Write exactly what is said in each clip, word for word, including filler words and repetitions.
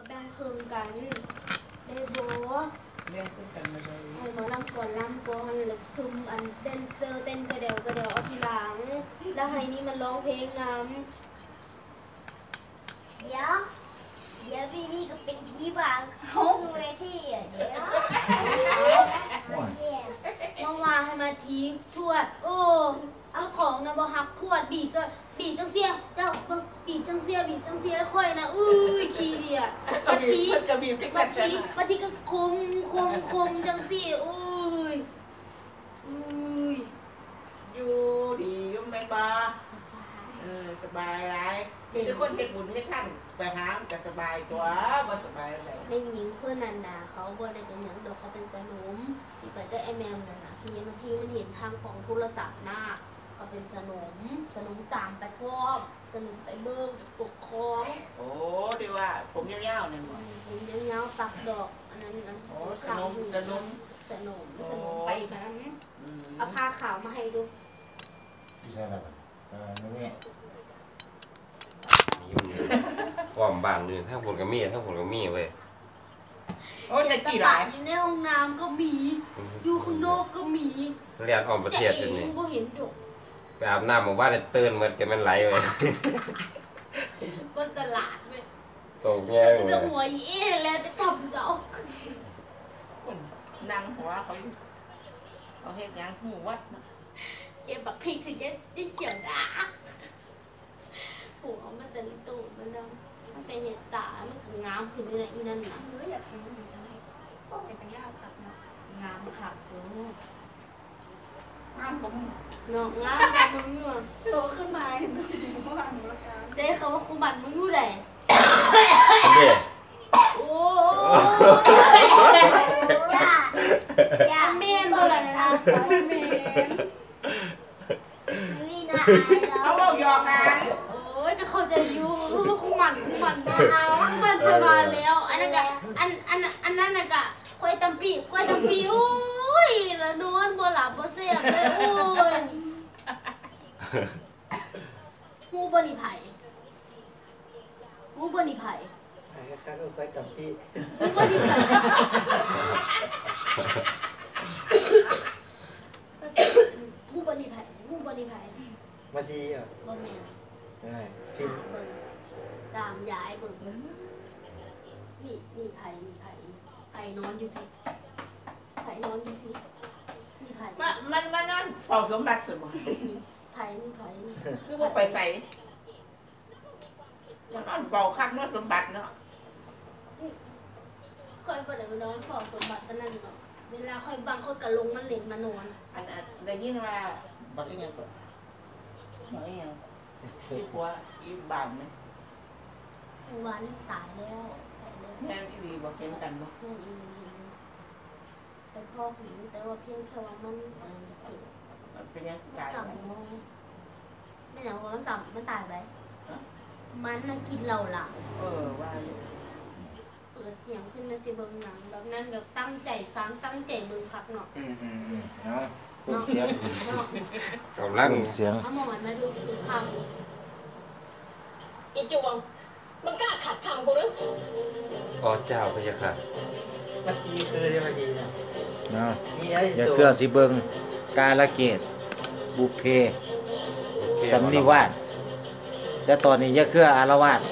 แบ่งครึ่งกันได้โบแบ่งครึ่งกันมาเลยให้หมอลำก่อนลำก่อนแล้วคุมอันเต้นเซอร์เต้นกระเดวกระเดวเอาทีหลังแล้วให้นี่มันร้องเพลงนำเดี๋ยวเดี๋ยวพี่นี่ก็เป็นผีบางเขาดูเวทีอ่ะเดี๋ยวมาว่าให้มาทีทวดโอ้เอาของนะบ่ฮักทวดบีก็บีจังเสียเจ้าบีจังเสียบีจังเสียค่อยนะอุ้ยขี้เดียมาทีมาทีมาทีก็คมคมคมจังเสียอุ้ยอุ้ยอยู่ดีอยู่แม่บ้าเออสบายไรทุกคนเฮ็ดบุญให้ท่านไปหาจะสบายตัวบ่สบายอะไรในหญิงเพื่อนนันดาเขาบ่ได้เป็นอย่างดอกเขาเป็นสนุมที่ไปก็ไอแมวนั่นนะที่บางทีมันเห็นทางของโทรศัพท์หน้าก็เป็นสนุมสนุมตามไปพร้อมสนุมไปเบิ้งปกครองโอ้ดีว่าผมยาวๆเนี่ยบ่ผมยาวๆปักดอกอันนั้นนะโอ้สนุมสนุมสนุมสนุมไปกันเอาผ้าขาวมาให้ดูที่ใช่แล้วเออนี่แม่ความบางเลยทั้งผลก็มีทั้งผลก็มีเว้ยโอ้แต่กี่หลายอยู่ในห้องน้ำก็มีอยู่ข้างนอกก็มีเรียนออกประเทศจนี่ก็เห็นดกไปอาบน้ำมาว่าได้เตือนมันกันมันไหลเลยบนตลาดเว้ยตกแง่เลยจะหัวอีเอ๋แล้วไปทำเสาคนนั่งหัวเขาอยู่เขาเฮ็ดยังหูวัดเก็บบักพริกถึงจะได้เขียวด่าหัวมันแต่ละตูดมันดำมันไปเห็ดตามันก็งามขึ้นเลยอีนั่นนะเฮ้ยอยากกินมันจะให้พวกไอ้ตังย่าขับเนาะงามขับเนาะงามผมเนาะงามแบบมึงอยู่โตขึ้นมาเห็นตัวดีมากเลยได้เขาว่าคุมบัตรมึงอยู่ไหนโอ้ย่าย่าเมนตัวอะไรนะเมนนี่นะเขาบอกยอมนะโอ้ยก็เข้าใจอยู่คือว่าคุมบัตรคุมบัตรนะมันจะมาแล้วอันนั้นก็อันอันอันนั้นน่ะก็ควายตำปีควายตำปีโอ้ยแล้วนอนบ่หลับบ่เสียบเลยโอ้ยหูบ่นี่ไผหูบ่นี่ไผไอ้ข้าก็ไปกับที่หูบ่นี่ไผหูบ่นี่ไผหูบ่นี่ไผมาทีอ่ะบ่แม่นใช่พิมพ์ตามยายเบิ่งนี่นี่ไผนี่ไผไผนอนอยู่พี่ไผนอนอยู่พี่นี่ไผมันมันมันนั่นเฝ้าสมบัติสมบัติไผนี่ไผคือว่าไปใส่จะนอนเฝ้าคักนอนสมบัติเนาะค่อยบ่ได้นอนเฝ้าสมบัติปานนั้นเนาะเวลาค่อยบางค่อยก็ลงมาเล่นมานอนอันนั้นได้ยินว่าบ่ได้ยังตัวบ่ได้ยังที่ผัวอีบ้านนี่วันตายแล้วแม่นอีหลีบ่เห็นกันบ่แม่นอีหลีเป็นพ่อหิวแต่ว่าเพียงแค่ว่ามันเออสิมันเป็นยังตายไปไม่หนาวมันต่ำมันตายไปมันน่ะกินเราล่ะเออว่าเปิดเสียงขึ้นมาสิเบิ่งหนังแบบนั้นแบบตั้งใจฟังตั้งใจเบิ่งคักเนาะอืมอืมอืมเนาะเพิ่มเสียงกำลังเสียงเอาหมอนมาดูสิคำอีจวงมันกล้าขัดคำกูหรืออ๋อเจ้าพระเจ้าค่ะมาทีคือเรียกมาทีนะเนาะอย่าเครือสิเบิงกาลเกตบุพเพสันนิวาสแต่ตอนนี้อย่าเครืออารวาส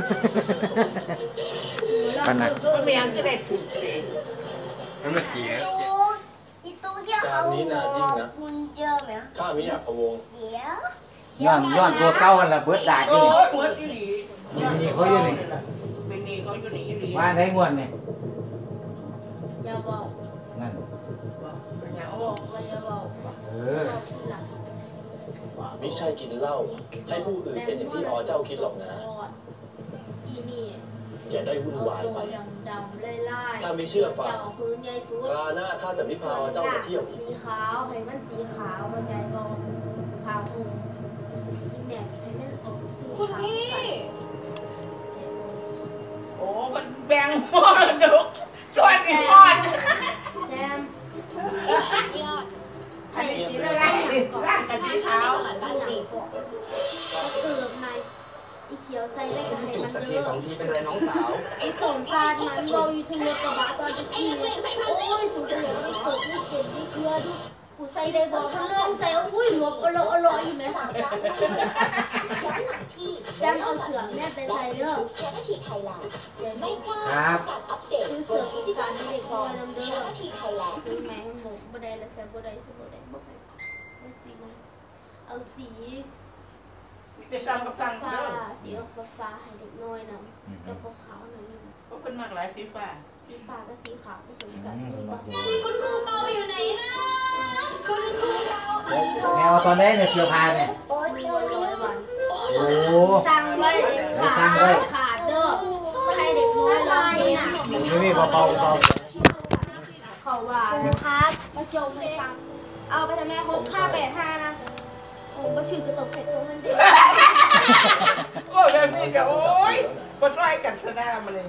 ขนาดมันมีอันก็ได้ถูกเองนั่นเมื่อกี้อีตู้เที่ยวเขาคุณเยอะไหมข้ามิอยากพะวงเดี๋ยวย้อนย้อนตัวเก่ากันละเบิดดาดอยู่นี่เบิดอีหลีนี่เขาอยู่นี่เป็นนี่เขาอยู่นี่อีหลีว่าได้งวดนี่อย่าบอกนั่นอย่าบอกอย่าบอกเออไม่ใช่กินเหล้าให้ผู้อื่นเป็นอย่างที่อ๋อเจ้าคิดหรอกนะอีนี่อย่าได้วุ่นวายไปดำๆไล่ๆถ้าไม่เชื่อฟังเจ้าพื้นใหญ่สุดคราหน้าข้าจะไม่พาอ๋อเจ้ามาเที่ยวสีขาวให้มันสีขาวเข้าใจบอกพาหูแม่ให้มันออกคุณพี่โอ้มันแบ่งมรดกสวยสิพอดแซมยอดให้สีร่างร่างกันสีขาวก็เกิดในอีเขียวใส่ได้กับให้จูบมันสักทีเด้สองทีเป็นไรน้องสาวไอ้ต้นซาดมันเราอยู่ที่รถกระบะตอนจะขี่โอ้ยสูงเลยไม่เกิดไม่เก่งไม่เกลือทุกกูใส่ได้บอกมันลองใส่อุ้ยหลวมอร่อยอร่อยอยู่ไหมดันเอาเสือแม่ไปใส่เด้อแค่นาทีไทยแลนด์ไม่พลาดครับการอัปเดตคือเสือสงการที่เด็กพ่อน้ำเด้อนาทีไทยแลนด์ซื้อแมงหมกบ่ได้แล้วแซ่บบ่ได้ซื้อบ่ได้บ่ได้เอาสีเอาสีจะสั่งก็สั่งฟ้าเด้อสีออกฟ้าๆให้เด็กน้อยนะกับขาวๆหน่อยนึงเพราะเป็นมากหลายสีฟ้าสีฟ้ากับสีขาวผสมกันอืมนี่บ่คุณครูเปาอยู่ไหนนะคุณครูเปาแมวตอนนี้เนี่ยเสื้อผ้าเนี่ยโอ้ยมีโอ้ร้อยยวันโอ้สั่งไว้ขาดขาดเด้อให้เด็กน้อยลองเล่นนี่มีเบาๆเบาเขาว่านะครับมาจมให้ฟังเอาไปทำแม่หกห้าแปดห้านะโอ้บ่ชื่อกระตกเผ็ดตรงนั้นเด้อโอ้ยแบบนี้ก็โอ้ยมาช่วยกันซะหน้ามาเลย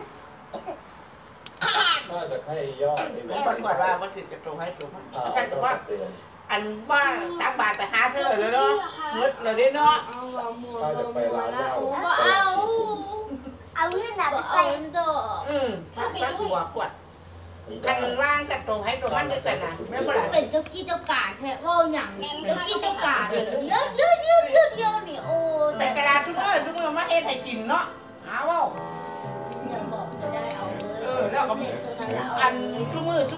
น่าจะให้ยอดนี่แหผละมบอกว่าว่าถึงจะตรงให้ตรงอ่าท่านเจ้าว่าเตือนอันว่าตักบาทไปหาเธอเลยเนาะมืดเลยเนาะเอาว่ามัวถ้าจะบ่ไปมัวร้านเหละล้าโอ้ไปบ่เอาฉีดเอาเงินหนาไปบ่เอาใส่เอ็มดอกอืมถ้าถ้าหัวกวดไม่คัได้นร่างจะตรงให้ตรงมันจะนะไม่เป็นก็ไรเป็นเจ้ากี้เจ้าการแท้เว่าอย่างเจ้ากี้เจ้าการเยอะเยอะเยอะเยอะเยอะนี่โอ้แต่กระดาษทุกเมื่อทุกเมื่อมาเฮ็ดให้กินเนาะหาว่าอย่าบอกจะได้เอาเลยเออแล้วก็เล่นเท่านั้นแล้วอันทุกมือ